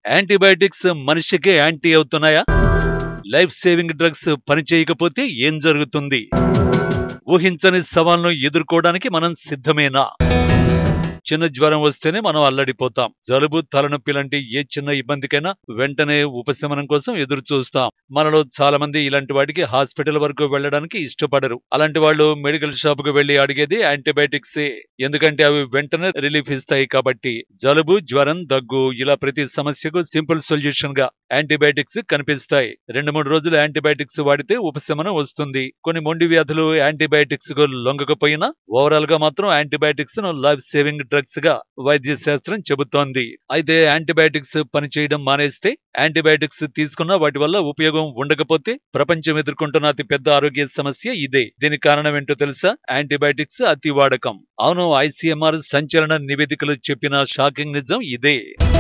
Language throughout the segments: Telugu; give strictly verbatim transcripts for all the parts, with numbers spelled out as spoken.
యాంటీబయాటిక్స్ మనిషికే యాంటీ అవుతున్నాయా? లైఫ్ సేవింగ్ డ్రగ్స్ పనిచేయకపోతే ఏం జరుగుతుంది? ఊహించని సవాల్ను ఎదుర్కోవడానికి మనం సిద్ధమేనా? చిన్న జ్వరం వస్తేనే మనం అల్లడిపోతాం. జలుబు, తలనొప్పి లాంటి ఏ చిన్న ఇబ్బందికైనా వెంటనే ఉపశమనం కోసం ఎదురు చూస్తాం. మనలో చాలా మంది ఇలాంటి వాటికి హాస్పిటల్ వరకు వెళ్ళడానికి ఇష్టపడరు. అలాంటి వాళ్ళు మెడికల్ షాప్ కు వెళ్లి అడిగేది యాంటీబయాటిక్సే. ఎందుకంటే అవి వెంటనే రిలీఫ్ ఇస్తాయి కాబట్టి. జలుబు, జ్వరం, దగ్గు ఇలా ప్రతి సమస్యకు సింపుల్ సొల్యూషన్ గా యాంటీబయాటిక్స్ కనిపిస్తాయి. రెండు మూడు రోజులు యాంటీబయాటిక్స్ వాడితే ఉపశమనం వస్తుంది. కొన్ని మొండి వ్యాధులు యాంటీబయాటిక్స్ కు లొంగకపోయినా ఓవరాల్ గా మాత్రం యాంటీబయాటిక్స్ ను లైఫ్ సేవింగ్ డ్రగ్స్ గా వైద్య శాస్త్రం చెబుతోంది. అయితే యాంటీబయాటిక్స్ పనిచేయడం మానేస్తే, యాంటీబయాటిక్స్ తీసుకున్న వాటి వల్ల ఉపయోగం ఉండకపోతే ప్రపంచం ఎదుర్కొంటున్న అతి పెద్ద ఆరోగ్య సమస్య ఇదే. దీనికి కారణం ఏంటో తెలుసా? యాంటీబయాటిక్స్ అతి వాడకం. అవును, ఐసీఎంఆర్ సంచలన నివేదికలు చెప్పిన షాకింగ్ నిజం ఇదే.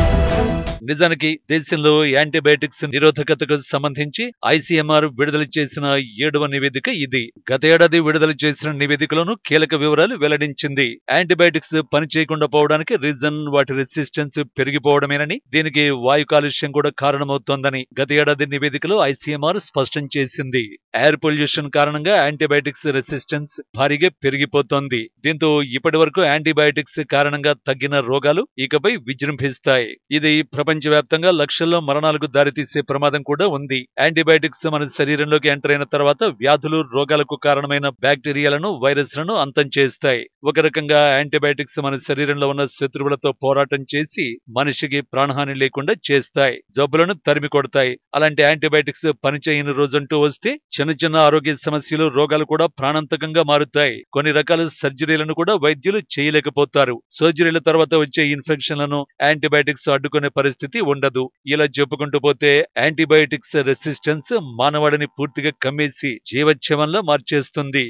నిజానికి దేశంలో యాంటీబయాటిక్స్ నిరోధకతకు సంబంధించి ఐసీఎంఆర్ విడుదల చేసిన ఏడవ నివేదిక ఇది. గత ఏడాది విడుదల చేసిన నివేదికలోనూ కీలక వివరాలు వెల్లడించింది. యాంటీబయాటిక్స్ పనిచేయకుండా పోవడానికి రీజన్ వాటి రెసిస్టెన్స్ పెరిగిపోవడమేనని, దీనికి వాయు కాలుష్యం కూడా కారణమవుతోందని గత ఏడాది నివేదికలో ఐసీఎంఆర్ స్పష్టం చేసింది. ఎయిర్ పొల్యూషన్ కారణంగా యాంటీబయాటిక్స్ రెసిస్టెన్స్ భారీగా పెరిగిపోతోంది. దీంతో ఇప్పటి వరకు యాంటీబయాటిక్స్ కారణంగా తగ్గిన రోగాలు ఇకపై విజృంభిస్తాయి. ఇది ప్రపంచవ్యాప్తంగా లక్షల్లో మరణాలకు దారితీసే ప్రమాదం కూడా ఉంది. యాంటీబయాటిక్స్ మన శరీరంలోకి ఎంటర్ అయిన తర్వాత వ్యాధులు, రోగాలకు కారణమైన బ్యాక్టీరియాలను, వైరస్లను అంతం చేస్తాయి. ఒక రకంగా యాంటీబయాటిక్స్ మన శరీరంలో ఉన్న శత్రువులతో పోరాటం చేసి మనిషికి ప్రాణహాని లేకుండా చేస్తాయి, జబ్బులను తరిమి కొడతాయి. అలాంటి యాంటీబయాటిక్స్ పనిచేయని రోజంటూ వస్తే చిన్న చిన్న ఆరోగ్య సమస్యలు, రోగాలు కూడా ప్రాణాంతకంగా మారుతాయి. కొన్ని రకాల సర్జరీలను కూడా వైద్యులు చేయలేకపోతారు. సర్జరీల తర్వాత వచ్చే ఇన్ఫెక్షన్లను యాంటీబయాటిక్స్ అడ్డుకునే పరిస్థితి ఉండదు. ఇలా చెప్పుకుంటూ పోతే యాంటీబయాటిక్స్ రెసిస్టెన్స్ మానవాడిని పూర్తిగా కమ్మేసి జీవచ్ఛవంలా మార్చేస్తుంది.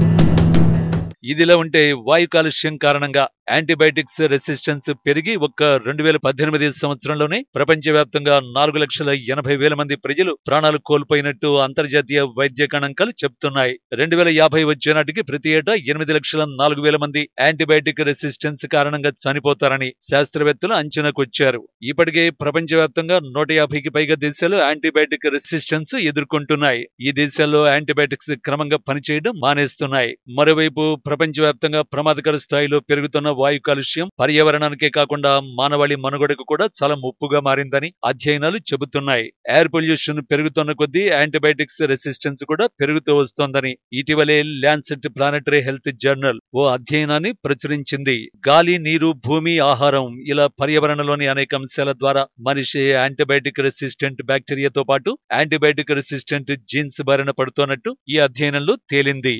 ఇదిలా ఉంటే వాయు కాలుష్యం కారణంగా యాంటీబయాటిక్స్ రెసిస్టెన్స్ పెరిగి ఒక్క రెండు వేల పద్దెనిమిది సంవత్సరంలోనే ప్రపంచవ్యాప్తంగా నాలుగు లక్షల ఎనభై వేల మంది ప్రజలు ప్రాణాలు కోల్పోయినట్టు అంతర్జాతీయ వైద్య గణాంకాలు చెప్తున్నాయి. రెండు వేల యాభై వచ్చే నాటికి ప్రతి ఏటా ఎనిమిది లక్షల నాలుగు వేల మంది యాంటీబయాటిక్ రెసిస్టెన్స్ కారణంగా చనిపోతారని శాస్త్రవేత్తలు అంచనాకొచ్చారు. ఇప్పటికే ప్రపంచవ్యాప్తంగా నూట యాభైకి పైగా దేశాలు యాంటీబయాటిక్ రెసిస్టెన్స్ ఎదుర్కొంటున్నాయి. ఈ దేశాల్లో యాంటీబయాటిక్స్ క్రమంగా పనిచేయడం మానేస్తున్నాయి. మరోవైపు ప్రపంచవ్యాప్తంగా ప్రమాదకర స్థాయిలో పెరుగుతున్న వాయు కాలుష్యం పర్యావరణానికే కాకుండా మానవాళి మనుగడకు కూడా చాలా ముప్పుగా మారిందని అధ్యయనాలు చెబుతున్నాయి. ఎయిర్ పొల్యూషన్ పెరుగుతున్న కొద్దీ యాంటీబయాటిక్స్ రెసిస్టెన్స్ కూడా పెరుగుతూ వస్తోందని ఇటీవలే ల్యాన్సెట్ ప్లానెటరీ హెల్త్ జర్నల్ ఓ అధ్యయనాన్ని ప్రచురించింది. గాలి, నీరు, భూమి, ఆహారం ఇలా పర్యావరణంలోని అనేక అంశాల ద్వారా మనిషి యాంటీబయాటిక్ రెసిస్టెంట్ బ్యాక్టీరియాతో పాటు యాంటీబయాటిక్ రెసిస్టెంట్ జీన్స్ బారిన పడుతున్నట్టు ఈ అధ్యయనంలో తేలింది.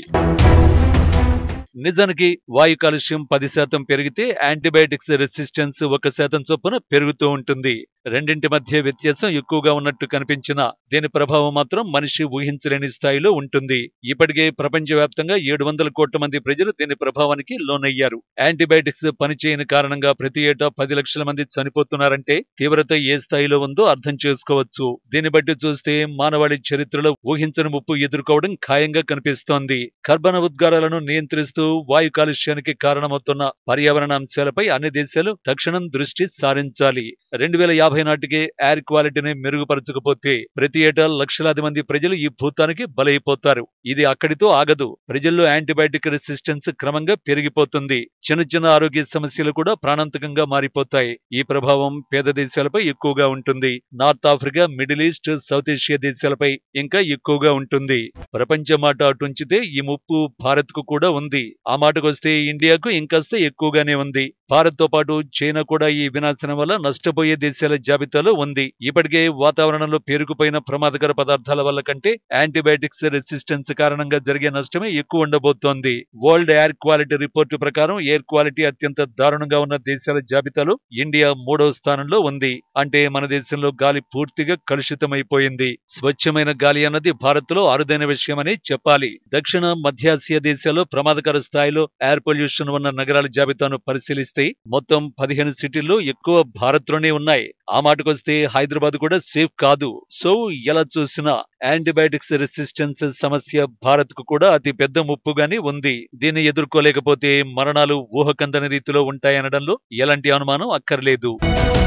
నిజానికి వాయు కాలుష్యం పది శాతం పెరిగితే యాంటీబయాటిక్స్ రెసిస్టెన్స్ ఒక శాతం చొప్పున పెరుగుతూ ఉంటుంది. రెండింటి మధ్య వ్యత్యాసం ఎక్కువగా ఉన్నట్టు కనిపించినా దీని ప్రభావం మాత్రం మనిషి ఊహించలేని స్థాయిలో ఉంటుంది. ఇప్పటికే ప్రపంచవ్యాప్తంగా ఏడు వందల కోట్ల మంది ప్రజలు దీని ప్రభావానికి లోనయ్యారు. యాంటీబయాటిక్స్ పనిచేయని కారణంగా ప్రతి ఏటా పది లక్షల మంది చనిపోతున్నారంటే తీవ్రత ఏ స్థాయిలో ఉందో అర్థం చేసుకోవచ్చు. దీన్ని బట్టి చూస్తే మానవాళి చరిత్రలో ఊహించని ముప్పు ఎదుర్కోవడం ఖాయంగా కనిపిస్తోంది. కర్బన ఉద్గారాలను నియంత్రిస్తూ వాయు కాలుష్యానికి కారణమవుతున్న పర్యావరణ అంశాలపై అన్ని దేశాలు తక్షణం దృష్టి సారించాలి. రెండు వేల యాభై నాటికే ఎయిర్ క్వాలిటీని మెరుగుపరచకపోతే ప్రతి ఏటా లక్షలాది మంది ప్రజలు ఈ భూతానికి బలైపోతారు. ఇది అక్కడితో ఆగదు. ప్రజల్లో యాంటీబయాటిక్ రెసిస్టెన్స్ క్రమంగా పెరిగిపోతుంది. చిన్న చిన్న ఆరోగ్య సమస్యలు కూడా ప్రాణాంతకంగా మారిపోతాయి. ఈ ప్రభావం పేద దేశాలపై ఎక్కువగా ఉంటుంది. North Africa, Middle East, South Asia దేశాలపై ఇంకా ఎక్కువగా ఉంటుంది. ప్రపంచ మాట అటుంచితే ఈ ముప్పు భారత్ కు కూడా ఉంది. ఆ మాటకొస్తే ఇండియాకు ఇంకాస్త ఎక్కువగానే ఉంది. భారత్ తో పాటు చైనా కూడా ఈ వినాశనం వల్ల నష్టపోయే దేశాల జాబితాలో ఉంది. ఇప్పటికే వాతావరణంలో పేరుకుపోయిన ప్రమాదకర పదార్థాల వల్ల కంటే యాంటీబయాటిక్స్ రెసిస్టెన్స్ కారణంగా జరిగే నష్టమే ఎక్కువ ఉండబోతోంది. వరల్డ్ ఎయిర్ క్వాలిటీ రిపోర్టు ప్రకారం ఎయిర్ క్వాలిటీ అత్యంత దారుణంగా ఉన్న దేశాల జాబితాలో ఇండియా మూడవ స్థానంలో ఉంది. అంటే మన దేశంలో గాలి పూర్తిగా కలుషితమైపోయింది. స్వచ్ఛమైన గాలి అన్నది భారత్ లో అరుదైన విషయమని చెప్పాలి. దక్షిణ మధ్యాసియా దేశాల్లో ప్రమాదకర స్థాయిలో ఎయిర్ పొల్యూషన్ ఉన్న నగరాల జాబితాను పరిశీలిస్తే మొత్తం పదిహేను సిటీల్లో ఎక్కువ భారత్ లోనే ఉన్నాయి. ఆ మాటకొస్తే హైదరాబాద్ కూడా సేఫ్ కాదు. సో ఎలా చూసినా యాంటీబయాటిక్స్ రెసిస్టెన్స్ సమస్య భారత్ కు కూడా అతి పెద్ద ముప్పుగానే ఉంది. దీన్ని ఎదుర్కోలేకపోతే మరణాలు ఊహకందని రీతిలో ఉంటాయనడంలో ఎలాంటి అనుమానం అక్కర్లేదు.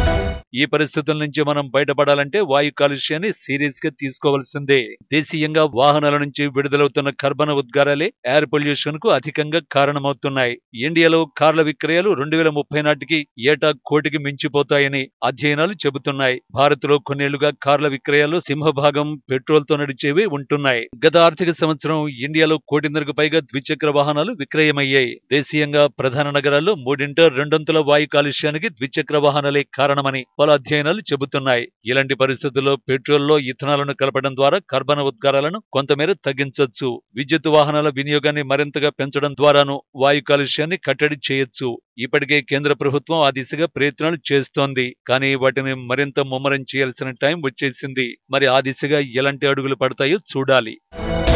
ఈ పరిస్థితుల నుంచి మనం బయటపడాలంటే వాయు కాలుష్యాన్ని సీరియస్ గా తీసుకోవాల్సిందే. దేశీయంగా వాహనాల నుంచి విడుదలవుతున్న కర్బన ఉద్గారాలే ఎయిర్ పొల్యూషన్ కు అధికంగా కారణమవుతున్నాయి. ఇండియాలో కార్ల విక్రయాలు రెండు వేల ముప్పై నాటికి ఏటా కోటికి మించిపోతాయని అధ్యయనాలు చెబుతున్నాయి. భారత్ లో కొన్నేళ్లుగా కార్ల విక్రయాలు సింహభాగం పెట్రోల్ తో నడిచేవి ఉంటున్నాయి. గత ఆర్థిక సంవత్సరం ఇండియాలో కోటిన్నరకు పైగా ద్విచక్ర వాహనాలు విక్రయమయ్యాయి. దేశీయంగా ప్రధాన నగరాల్లో మూడింట రెండొంతుల వాయు కాలుష్యానికి ద్విచక్ర వాహనాలే కారణమని పలు అధ్యయనాలు చెబుతున్నాయి. ఇలాంటి పరిస్థితుల్లో పెట్రోల్లో ఇథనాలను కలపడం ద్వారా కర్బన ఉద్గారాలను కొంతమేర తగ్గించొచ్చు. విద్యుత్ వాహనాల వినియోగాన్ని మరింతగా పెంచడం ద్వారాను వాయు కాలుష్యాన్ని కట్టడి చేయొచ్చు. ఇప్పటికే కేంద్ర ప్రభుత్వం ఆ దిశగా ప్రయత్నాలు చేస్తోంది. కానీ వాటిని మరింత ముమ్మరం చేయాల్సిన టైం వచ్చేసింది. మరి ఆ దిశగా ఎలాంటి అడుగులు పడతాయో చూడాలి.